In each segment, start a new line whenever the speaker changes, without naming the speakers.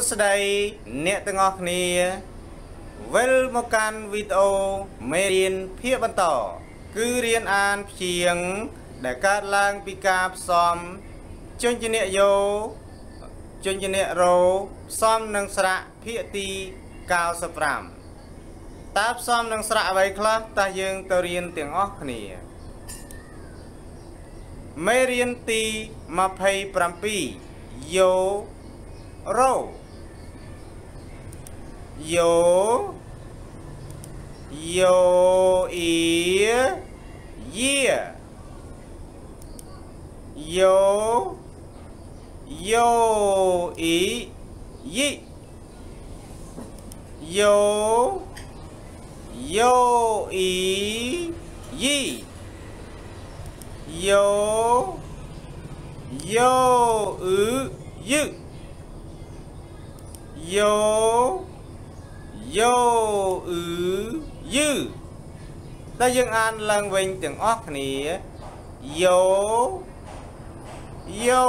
ស្ដីអ្នកទាំងអស់គ្នាវិលមកកាន់វីដេអូមេរៀនភាគបន្តគឺរៀនអានព្យាង្គដែលកើតឡើងពីការផ្សំជញ្ជនៈយោជញ្ជនៈរោផ្សំនឹងស្រៈភាគទី95តើផ្សំនឹងស្រៈអ្វីខ្លះតើយើងទៅរៀនទាំងអស់គ្នាមេរៀនទី27យោរោយោអ៊ីយាយោអ៊ីយីយោអ៊ីយីយោអ៊ឺយឺយោអ៊ឺយឺតែយើងអានឡើងវិញទាំងអស់គ្នាយោអ៊ីយា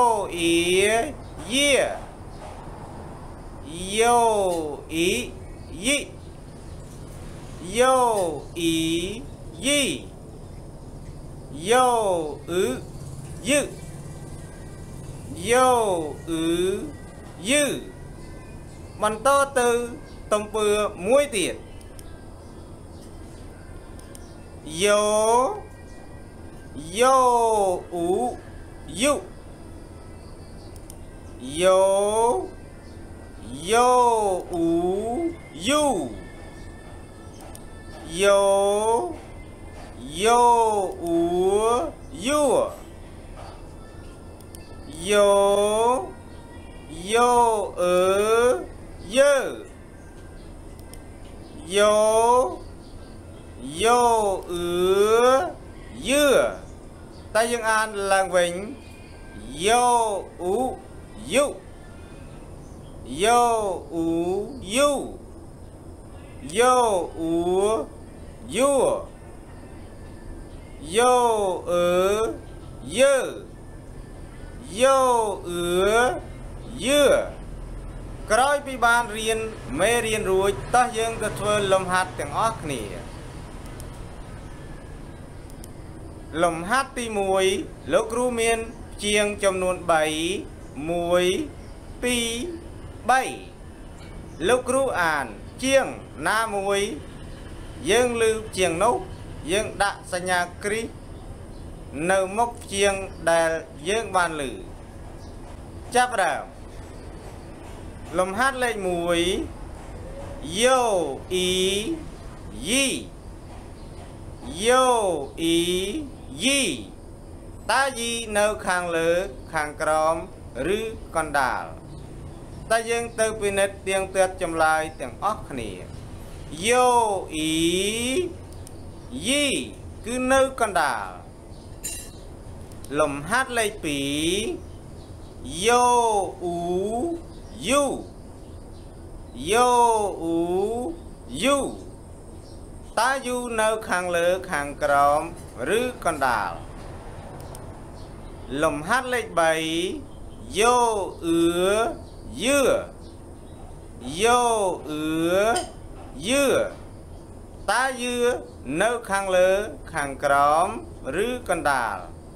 យោអ៊ីយីយោអ៊ីយីយោអ៊ឺយឺយោអ៊ឺយឺបន្តទៅតំពើមួយទៀតយោអ៊ូយូយោអ៊ូយូយោអ៊ូយូយោអ៊ឺយឺយោអ៊ឺយឺតែយើងអានឡើងវិញយោអ៊ូយូយោអ៊ូយូយោអ៊ូយូយោអ៊ឺយឺយោអ៊ឺយឺក្រោយពីបានរៀនមេរៀនរួចតោះយើងទៅធ្វើលំហាត់ទាំងអស់គ្នាលំហាត់ទី1លោកគ្រូមានជាងចំនួន3 1 2 3លោកគ្រូអានជាងណាមួយយើងឮជាងនោះយើងដាក់សញ្ញាគ្រីសនៅមុខជាងដែលយើងបានឮចាប់ផ្ដើមលំហាត់លេខ1យោអ៊ីយីយោអ៊ីយីតើយីនៅខាងលើខាងក្រោមឬកណ្ដាលតើយើងទៅពិនិត្យទៀងទាត់ចម្លើយទាំងអស់គ្នាយោអ៊ីយីគឺនៅកណ្ដាលលំហាត់លេខ2យោអ៊ូយូយោអ៊ូយូតើយូនៅខាងលើខាងក្រោមឬកណ្ដាលលំហាត់លេខ3យោអ៊ឺយឺយោអ៊ឺយឺតើយឺនៅខាងលើខាងក្រោមឬកណ្ដាល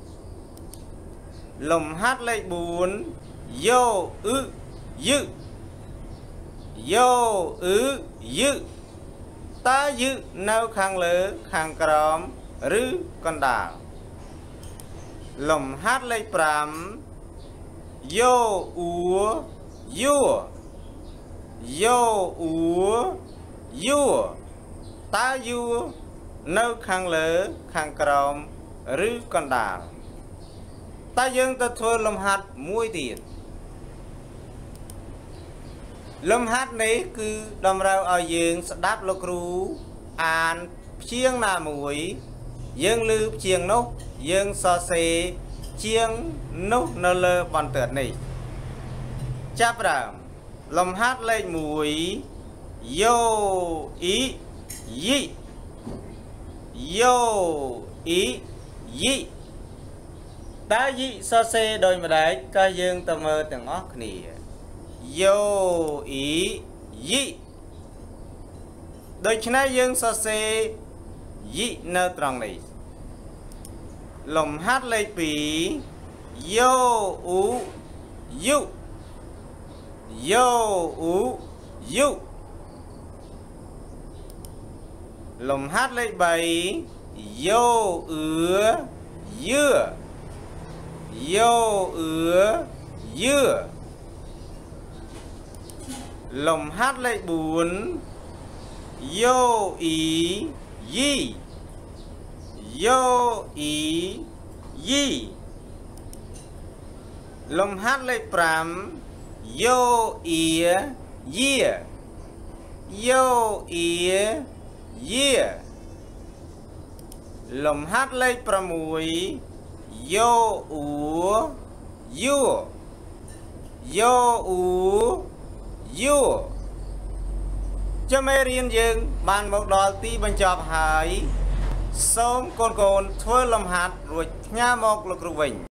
លំហាត់លេខ4យោអ៊ឺយឺយោអ៊ឺយឺតើយឺនៅខាងលើខាងក្រោមឬកណ្ដាលលំហាត់លេខ5យោអ៊ូយូយោអ៊ូយូតើយូនៅខាងលើខាងក្រោមឬកណ្ដាលតើយើងទៅធ្វើលំហាត់មួយទៀតលំហាត់នេះគឺតម្រូវឲ្យយើងស្ដាប់លោកគ្រូអានព្យាង្គណាមួយយើងឮព្យាង្គនោះយើងសរសេរព្យាង្គនោះនៅលើបន្ទើតនេះចាប់ផ្ដើមលំហាត់លេខ1យោអ៊ីយីយោអ៊ីយីតើយីសរសេរដោយម្ដេចតើយើងទៅមើលទាំងអស់គ្នា vô ý dị đôi chân này dương so xe dị nơ tròn này lồng hát lấy bí vô ú dụ vô ú dụ lồng hát lấy bảy vô ứa dưa vô ứa dưa lồng hát lấy bốn vô ý gì vô ý gì lồng hát lấy pram vô ía dìa vô ía dìa lồng hát lấy pramui vô úa dua vô úa dua cho mê riêng dương bàn một đòi tí bên chọp hải sớm con thua lồng hạt rồi nha một lục rục vĩnh